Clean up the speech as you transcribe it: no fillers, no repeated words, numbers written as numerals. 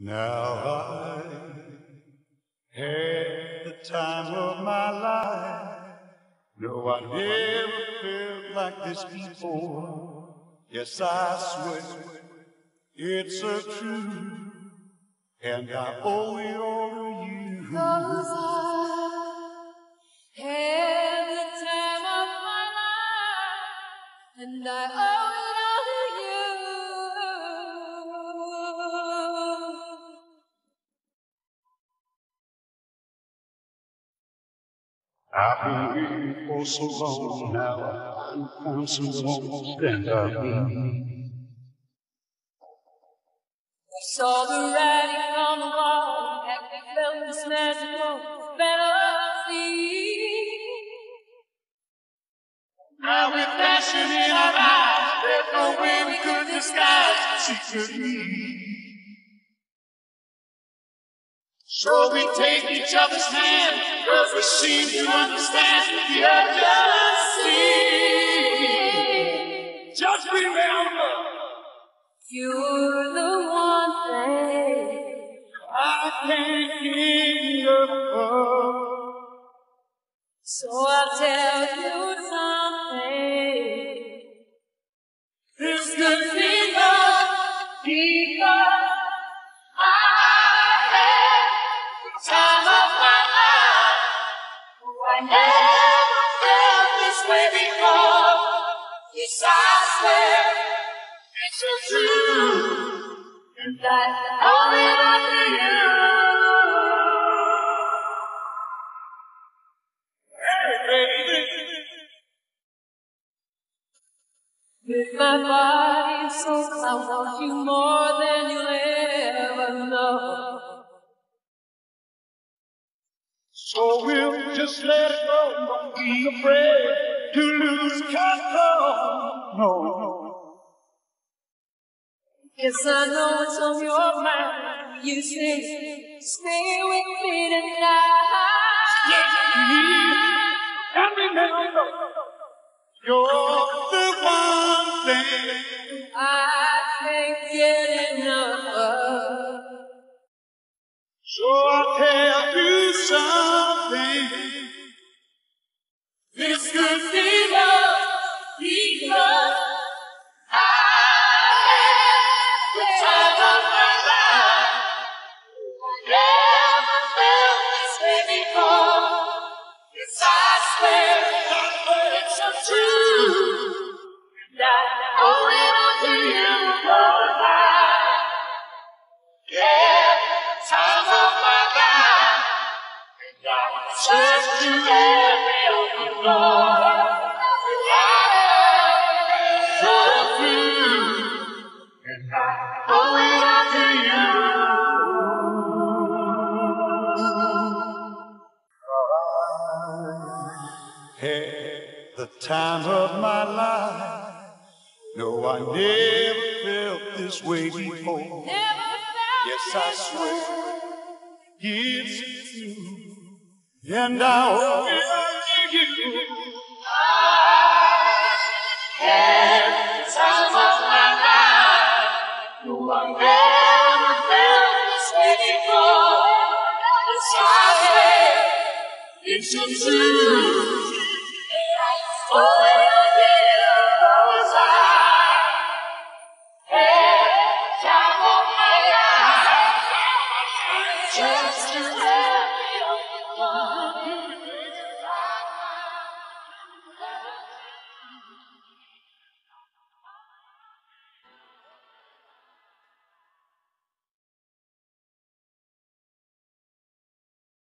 Now I had the time of my life. No, I never felt like this before. Yes, I swear it's a truth, and I owe it all to you. 'Cause I had the time of my life, and I owe it all to you. I've been waiting for so long now. I found someone to stand by me. I saw the writing on the wall, and I felt this magical fantasy. Now with passion in our eyes, there's no way we could disguise secretly. So we take each other's hand, 'cause we seem to understand the urgency. Just remember, You're the one thing I can't give up. so I'll tell you something. This could be love, because I had the time of my life. I never felt this way before. Yes, I swear it's so true, and I owe it all to you. Hey, baby. With my body and soul, I want you more than you'll ever know. So we'll just let it go. Don't be afraid to lose control. No. Yes, I know it's on your mind. You say, stay with me tonight. And remember, you're the one thing I can't get enough of. so I'll tell you something. This could be love, because I had the time of my life. Never felt this way before. Yes, I swear it's so true. And I owe it all to you, 'cause I had the time of my life. And I just to every open door. So true, and I owe it all to you. Had the time of my life. No, I never felt this way before. Yes, I swear it's true, and I owe it all to you. I had the time of my life. No, I never felt this way before. Yes, I swear it's so true. Oh, it all to you, 'cause I had the time of my life. Just to